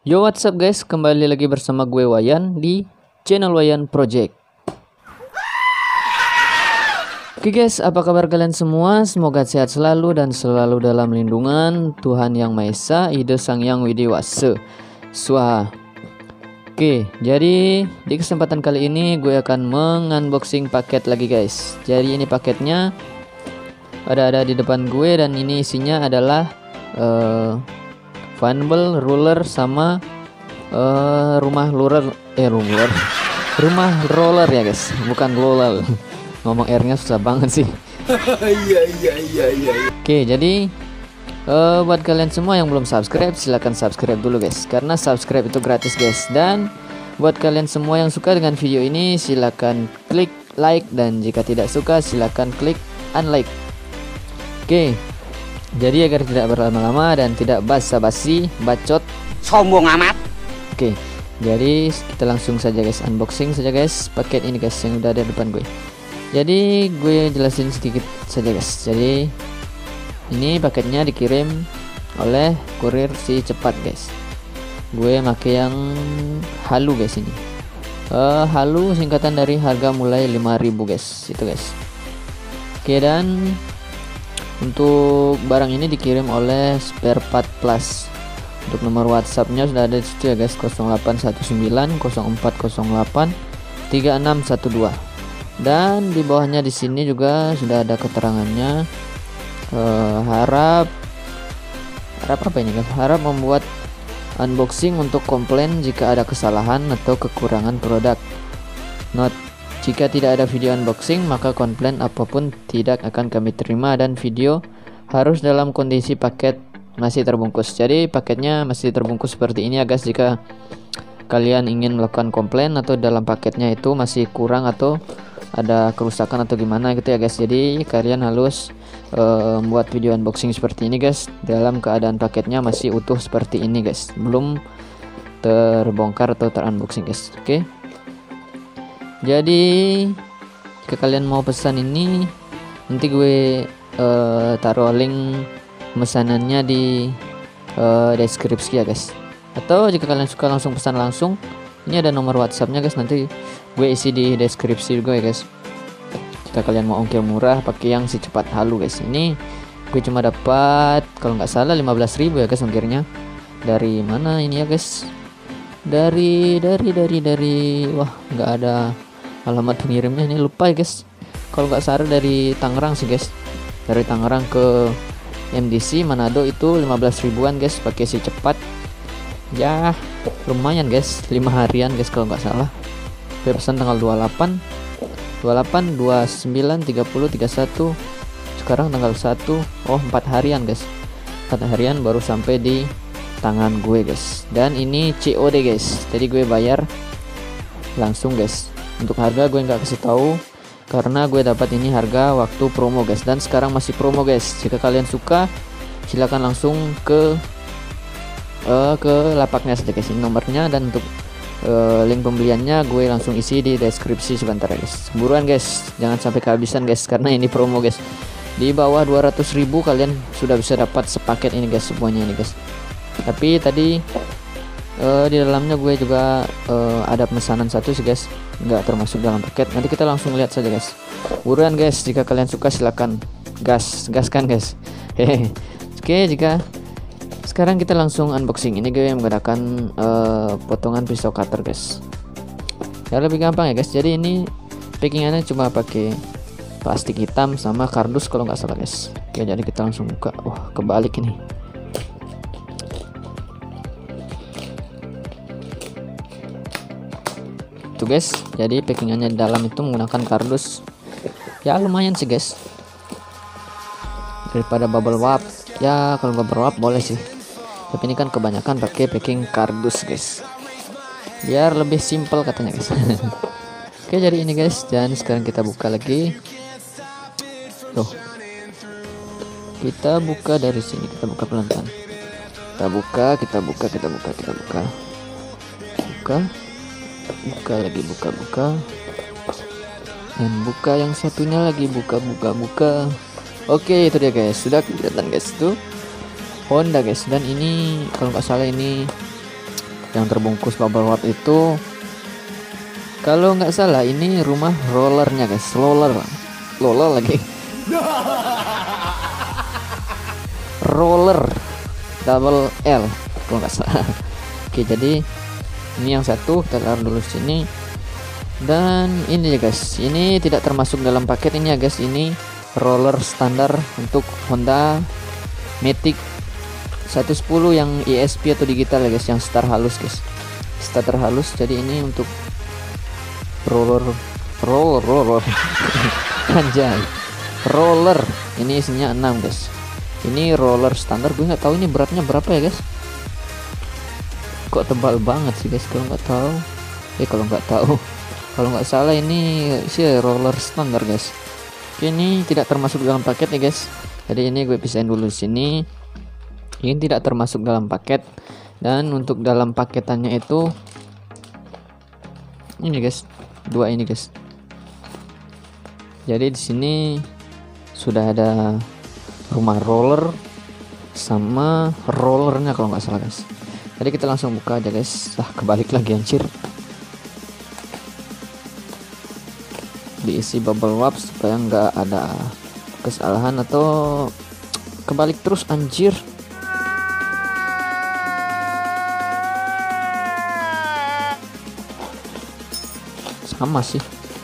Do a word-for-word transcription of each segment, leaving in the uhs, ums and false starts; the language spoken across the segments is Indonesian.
Yo, what's up guys, kembali lagi bersama gue Wayan di channel Wayan Project. Oke guys, apa kabar kalian semua? Semoga sehat selalu dan selalu dalam lindungan Tuhan Yang Maha Esa, Ida Sang Yang Widiwasa Swaha. Oke, jadi di kesempatan kali ini gue akan mengunboxing paket lagi guys. Jadi ini paketnya ada-ada di depan gue dan ini isinya adalah uh, Funable ruler sama uh, rumah roller eh roller rumah roller ya guys, bukan roller. Ngomong R-nya susah banget sih. Iya iya iya iya. Oke, jadi uh, buat kalian semua yang belum subscribe, silahkan subscribe dulu guys, karena subscribe itu gratis guys. Dan buat kalian semua yang suka dengan video ini, silahkan klik like, dan jika tidak suka silahkan klik unlike. Oke, jadi agar tidak berlama-lama dan tidak basa-basi bacot sombong amat. Oke, jadi kita langsung saja guys, unboxing saja guys paket ini guys yang udah ada di depan gue. Jadi gue jelasin sedikit saja guys. Jadi ini paketnya dikirim oleh kurir si cepat guys. Gue make yang halu guys ini. Uh, halu singkatan dari harga mulai lima ribu guys, itu guys. Oke, dan untuk barang ini dikirim oleh Spare Part Plus. Untuk nomor WhatsAppnya sudah ada di situ ya guys, nol delapan satu sembilan nol empat nol delapan tiga enam satu dua. Dan di bawahnya di sini juga sudah ada keterangannya. Uh, harap harap apa ini guys? Harap membuat unboxing untuk komplain jika ada kesalahan atau kekurangan produk. Note: jika tidak ada video unboxing, maka komplain apapun tidak akan kami terima dan video harus dalam kondisi paket masih terbungkus. Jadi paketnya masih terbungkus seperti ini ya guys. Jika kalian ingin melakukan komplain atau dalam paketnya itu masih kurang atau ada kerusakan atau gimana gitu ya guys, jadi kalian harus uh, membuat video unboxing seperti ini guys, dalam keadaan paketnya masih utuh seperti ini guys, belum terbongkar atau terunboxing guys. Oke, okay? Jadi jika kalian mau pesan ini, nanti gue uh, taruh link pemesanannya di uh, deskripsi ya guys. Atau jika kalian suka langsung pesan langsung, ini ada nomor WhatsAppnya guys, nanti gue isi di deskripsi juga ya guys. Jika kalian mau ongkir murah pakai yang si cepat halu guys, ini gue cuma dapat kalau nggak salah lima belas ribu ya guys ongkirnya. Dari mana ini ya guys? Dari dari dari dari wah, nggak ada alamat pengirimnya, ini lupa ya guys. Kalau nggak salah dari Tangerang sih guys, dari Tangerang ke M D C Manado itu lima belas ribuan guys pakai si cepat. Ya lumayan guys, lima harian guys kalau nggak salah. Gue pesan tanggal dua puluh delapan dua puluh delapan dua puluh sembilan tiga puluh tiga puluh satu, sekarang tanggal satu. Oh, empat harian guys, empat harian baru sampai di tangan gue guys. Dan ini C O D guys, jadi gue bayar langsung guys. Untuk harga gue nggak kasih tahu karena gue dapat ini harga waktu promo guys, dan sekarang masih promo guys. Jika kalian suka silahkan langsung ke uh, ke lapaknya saja guys, ini nomornya, dan untuk uh, link pembeliannya gue langsung isi di deskripsi sebentar ya guys. Buruan guys, jangan sampai kehabisan guys, karena ini promo guys. Di bawah dua ratus ribu kalian sudah bisa dapat sepaket ini guys, semuanya ini guys. Tapi tadi uh, di dalamnya gue juga uh, ada pemesanan satu sih guys, nggak termasuk dalam paket. Nanti kita langsung lihat saja guys. Buruan guys, jika kalian suka silakan gas gaskan guys. Hehe. Oke, jika sekarang kita langsung unboxing. Ini gue menggunakan uh, potongan pisau cutter guys, ya lebih gampang ya guys. Jadi ini packingannya cuma pakai plastik hitam sama kardus kalau nggak salah guys. Oke, jadi kita langsung buka. Wah, kebalik ini. Tuh guys, jadi packingannya di dalam itu menggunakan kardus. Ya lumayan sih guys, daripada bubble wrap. Ya kalau bubble wrap boleh sih, tapi ini kan kebanyakan pakai packing kardus guys, biar lebih simple katanya guys. Oke, jadi ini guys, dan sekarang kita buka lagi. Tuh, kita buka dari sini, kita buka pelan-pelan. Kita buka, kita buka, kita buka, kita buka, buka. Buka lagi, buka buka dan buka yang satunya lagi, buka buka buka. Oke, itu dia guys, sudah kelihatan guys, itu Honda guys. Dan ini kalau nggak salah ini yang terbungkus bubble wrap itu, kalau nggak salah ini rumah rollernya guys, roller, roller lagi, roller double L kalau nggak salah. Oke, jadi ini yang satu kita taruh dulu sini. Dan ini ya guys, ini tidak termasuk dalam paket ini ya guys, ini roller standar untuk Honda Matic seratus sepuluh yang E S P atau digital ya guys, yang star halus guys, starter halus. Jadi ini untuk roller roller roller anjay, roller ini isinya enam guys. Ini roller standar, gue nggak tahu ini beratnya berapa ya guys, kok tebal banget sih guys. Kalau nggak tahu eh kalau nggak tahu kalau nggak salah ini sih roller standar guys. Oke, ini tidak termasuk dalam paket ya guys, jadi ini gue pisahin dulu di sini. Ini tidak termasuk dalam paket. Dan untuk dalam paketannya itu ini guys, dua ini guys. Jadi di sini sudah ada rumah roller sama rollernya kalau nggak salah guys. Jadi kita langsung buka aja guys. Lah, kebalik lagi anjir. Diisi bubble wrap supaya nggak ada kesalahan atau kebalik terus anjir. Sama sih.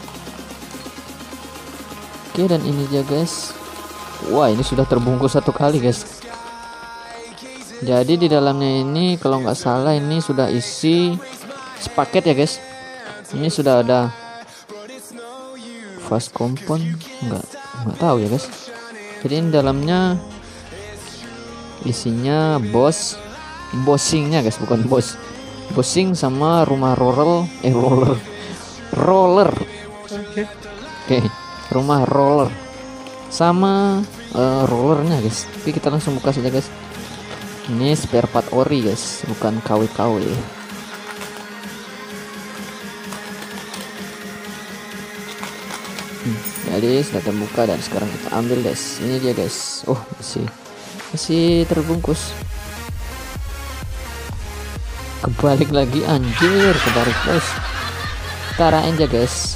Oke, dan ini aja guys. Wah, ini sudah terbungkus satu kali guys. Jadi di dalamnya ini kalau nggak salah ini sudah isi sepaket ya guys. Ini sudah ada fast compound, nggak nggak tahu ya guys. Jadi ini dalamnya isinya bos bossingnya guys, bukan bos, bossing sama rumah roller eh roller roller oke okay. Rumah roller sama uh, rollernya guys. Oke, kita langsung buka saja guys. Ini spare part ori guys, bukan K W K W. hmm, jadi sudah terbuka dan sekarang kita ambil guys. Ini dia guys. Oh, masih masih terbungkus. Kebalik lagi anjir, kebalik guys. Tarain aja guys.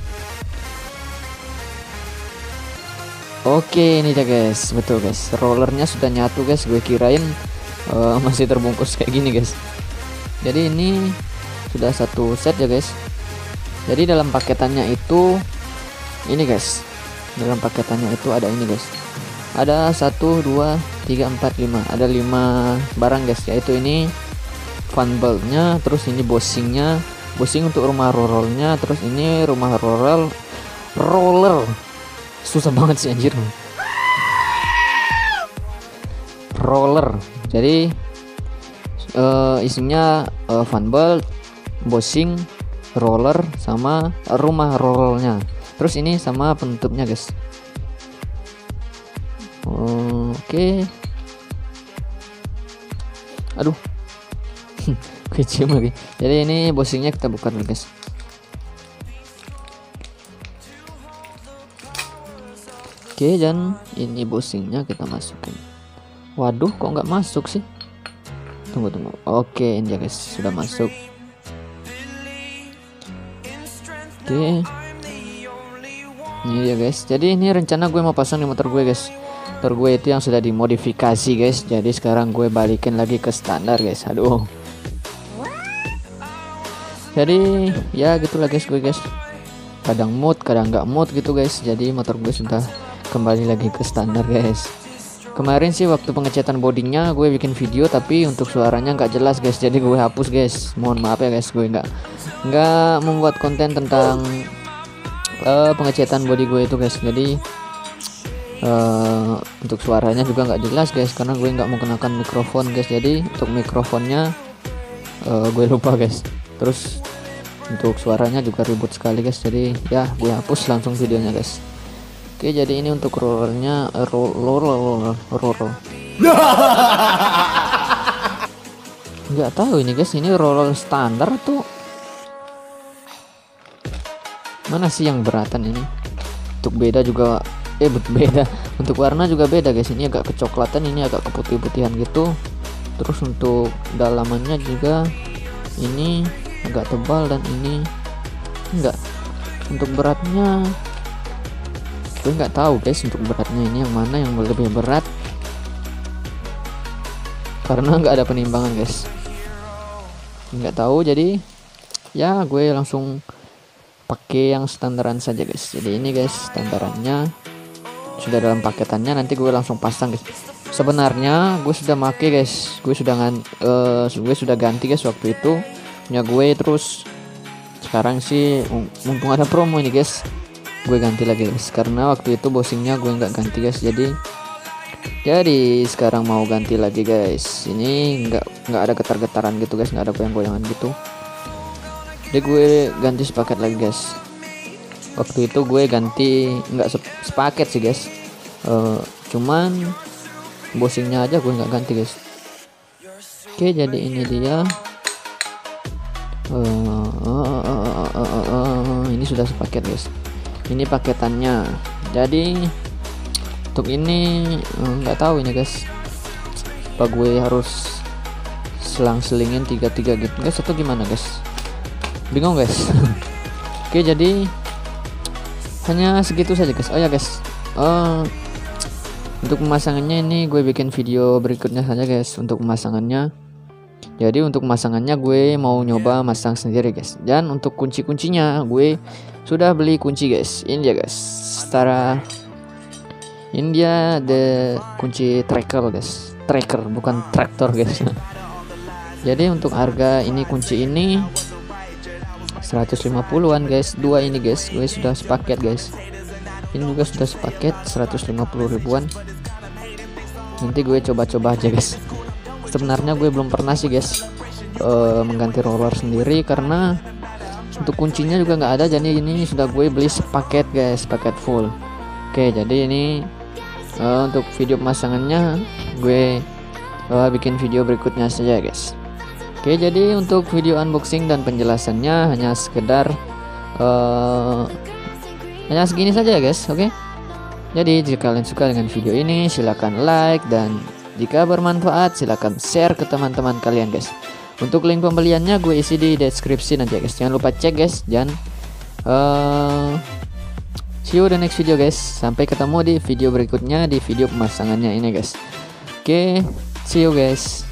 Oke, ini aja guys, betul guys, rollernya sudah nyatu guys. Gue kirain uh, masih terbungkus kayak gini guys. Jadi ini sudah satu set ya guys. Jadi dalam paketannya itu ini guys, dalam paketannya itu ada ini guys, ada satu dua tiga empat lima, ada lima barang guys, yaitu ini fan bulbnya, terus ini bossingnya, bossing untuk rumah rollernya, terus ini rumah roller roller susah banget sih anjir, roller. Jadi uh, isinya uh, fan bulb, bossing, roller sama rumah rollernya. Terus ini sama penutupnya guys. uh, oke okay. Aduh kecil lagi. Jadi ini bossingnya kita buka dulu guys. Oke, dan ini bossingnya kita masukin. Waduh, kok nggak masuk sih? Tunggu tunggu. Oke, ini ya guys, sudah masuk. Oke, ini ya guys. Jadi ini rencana gue mau pasang di motor gue guys. Motor gue itu yang sudah dimodifikasi guys. Jadi sekarang gue balikin lagi ke standar guys. Aduh. Jadi ya gitulah guys gue guys. Kadang mood, kadang nggak mood gitu guys. Jadi motor gue sudah kembali lagi ke standar guys. Kemarin sih waktu pengecatan bodinya gue bikin video, tapi untuk suaranya nggak jelas guys, jadi gue hapus guys. Mohon maaf ya guys, gue nggak nggak membuat konten tentang uh, pengecatan body gue itu guys. Jadi uh, untuk suaranya juga nggak jelas guys, karena gue nggak menggunakan mikrofon guys. Jadi untuk mikrofonnya uh, gue lupa guys. Terus untuk suaranya juga ribut sekali guys, jadi ya gue hapus langsung videonya guys. Oke, jadi ini untuk rollernya, uh, roller roller roller nggak tahu ini guys, ini roller standar tuh mana sih yang beratan ini. Untuk beda juga eh beda untuk warna juga beda guys. Ini agak kecoklatan, ini agak keputih-putihan gitu. Terus untuk dalamannya juga ini agak tebal dan ini enggak. Untuk beratnya gue nggak tahu guys, untuk beratnya ini yang mana yang lebih berat karena nggak ada penimbangan guys, nggak tahu. Jadi ya gue langsung pakai yang standaran saja guys. Jadi ini guys standarannya sudah dalam paketannya, nanti gue langsung pasang guys. Sebenarnya gue sudah make guys, gue sudah ngan, uh, gue sudah ganti guys waktu itu punya gue, terus sekarang sih mumpung ada promo ini guys gue ganti lagi guys, karena waktu itu bosingnya gue nggak ganti guys. Jadi jadi sekarang mau ganti lagi guys. Ini nggak nggak ada getar-getaran gitu guys, nggak ada goyang-goyangan gitu. Jadi gue ganti sepaket lagi guys. Waktu itu gue ganti nggak sepaket sih guys, uh, cuman bosingnya aja gue nggak ganti guys. Oke, jadi ini dia. Uh, uh, uh, uh, uh, uh, uh, ini sudah sepaket guys. Ini paketannya. Jadi untuk ini nggak uh, tahu ini guys, apa gue harus selang-selingin tiga tiga gitu guys atau gimana guys, bingung guys. Oke, jadi hanya segitu saja guys. Oh ya guys, uh, untuk pemasangannya ini gue bikin video berikutnya saja guys untuk pemasangannya. Jadi untuk pemasangannya gue mau nyoba masang sendiri guys. Dan untuk kunci-kuncinya gue sudah beli kunci guys. Ini dia guys, setara ini dia the kunci tracker guys, tracker bukan traktor guys. Jadi untuk harga ini kunci ini seratus lima puluhan guys, dua ini guys gue sudah sepaket guys. Ini juga sudah sepaket seratus lima puluh ribuan. Nanti gue coba-coba aja guys. Sebenarnya gue belum pernah sih guys uh, mengganti roller sendiri karena untuk kuncinya juga nggak ada. Jadi ini sudah gue beli sepaket guys, paket full. Oke, jadi ini uh, untuk video pemasangannya gue uh, bikin video berikutnya saja guys. Oke, jadi untuk video unboxing dan penjelasannya hanya sekedar uh, hanya segini saja guys. Oke, jadi jika kalian suka dengan video ini silahkan like, dan jika bermanfaat silahkan share ke teman-teman kalian guys. Untuk link pembeliannya gue isi di deskripsi nanti guys, jangan lupa cek guys. Dan uh, see you the next video guys, sampai ketemu di video berikutnya, di video pemasangannya ini guys. Oke, see you guys.